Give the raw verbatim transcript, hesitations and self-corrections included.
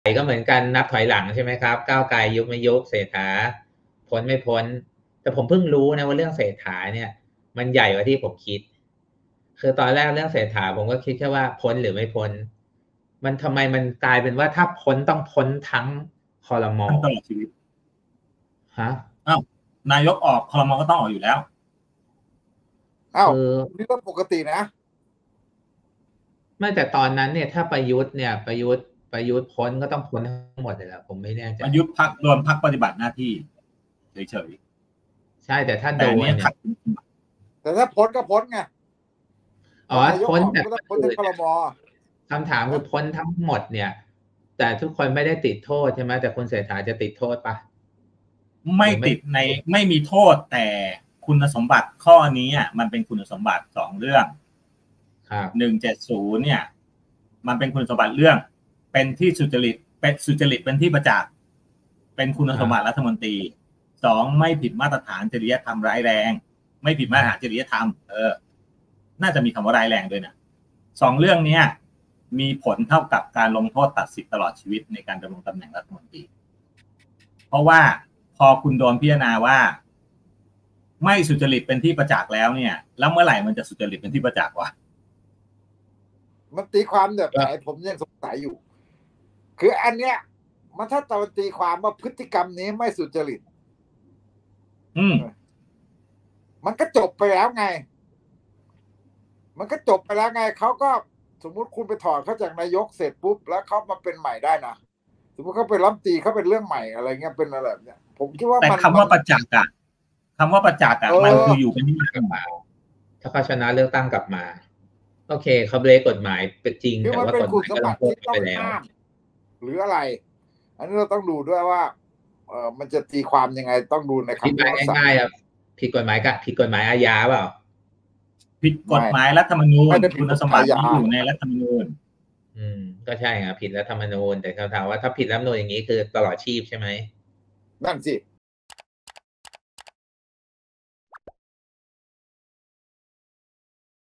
ก็เหมือนกันนับถอยหลังใช่ไหมครับก้าวไกลยุบไม่ยุบเศรษฐาพ้นไม่พ้นแต่ผมเพิ่งรู้นะว่าเรื่องเศรษฐาเนี่ยมันใหญ่กว่าที่ผมคิดคือตอนแรกเรื่องเศรษฐาผมก็คิดแค่ว่าพ้นหรือไม่พ้นมันทำไมมันกลายเป็นว่าถ้าพ้นต้องพ้นทั้งครม. ตลอดชีวิตฮะอ้าวนายกออกครม.ก็ต้องออกอยู่แล้วอ้าวนี่ก็ปกตินะไม่แต่ตอนนั้นเนี่ยถ้าประยุทธ์เนี่ยประยุทธ์ประยุทธ์พ้นก็ต้องพ้นทั้งหมดเลยแหละผมไม่แน่ใจประยุทธ์พักโดนพักปฏิบัติหน้าที่เฉยๆใช่แต่ถ้าโดนเนี่ยแต่ถ้าพ้นก็พ้นไงอ๋อพ้นแต่พ้นทั้งครม. คำถามคือพ้นทั้งหมดเนี่ยแต่ทุกคนไม่ได้ติดโทษใช่ไหมแต่คุณเศรษฐาจะติดโทษปะไม่ติดในไม่มีโทษแต่คุณสมบัติข้อนี้อ่ะมันเป็นคุณสมบัติสองเรื่องหนึ่งเจ็ดศูนย์เนี่ยมันเป็นคุณสมบัติเรื่องเป็นที่สุจริตเป็นสุจริตเป็นที่ประจักษ์เป็นคุณสมบัติรัฐมนตรีสองไม่ผิดมาตรฐานจริยธรรมร้ายแรงไม่ผิดมาตรฐานจริยธรรมเออน่าจะมีคำว่าร้ายแรงด้วยนะสองเรื่องนี้มีผลเท่ากับการลงโทษตัดสิทธิ์ตลอดชีวิตในการดำรงตำแหน่งรัฐมนตรีเพราะว่าพอคุณโดนพิจารณาว่าไม่สุจริตเป็นที่ประจักษ์แล้วเนี่ยแล้วเมื่อไหร่มันจะสุจริตเป็นที่ประจักษ์วะมันตีความแบบไหนผมยังสงสัยอยู่คืออันเนี้ยมันถ้าตะวันตีความว่าพฤติกรรมนี้ไม่สุจริตอืมมันก็จบไปแล้วไงมันก็จบไปแล้วไงเขาก็สมมุติคุณไปถอดเขาจากนายกเสร็จปุ๊บแล้วเขามาเป็นใหม่ได้นะสมมติเขาเป็นรัฐมนตรีเขาเป็นเรื่องใหม่อะไรเงี้ยเป็นอะไรแบบเนี้ยผมคิดว่าแต่คำว่าประจักษ์อะคำว่าประจักษ์อะมันคืออยู่เป็นที่มาถ้าเขาชนะเลือกตั้งกลับมาโอเคเขาเบรกกฎหมายเป็นจริงแต่ว่ากฎหมายก็ต้องโทษไปแล้วหรืออะไรอันนี้เราต้องดูด้วยว่าเออมันจะตีความยังไงต้องดูในคำพิพากษาง่ายๆอ่ะผิดกฎหมายกับผิดกฎหมายอาญาเปล่าผิดกฎหมายรัฐธรรมนูญคุณสมบัติอยู่ในรัฐธรรมนูญอืมก็ใช่ไงผิดรัฐธรรมนูญแต่คำถามว่าถ้าผิดรัฐธรรมนูญอย่างนี้คือตลอดชีพใช่ไหมนั่นสิ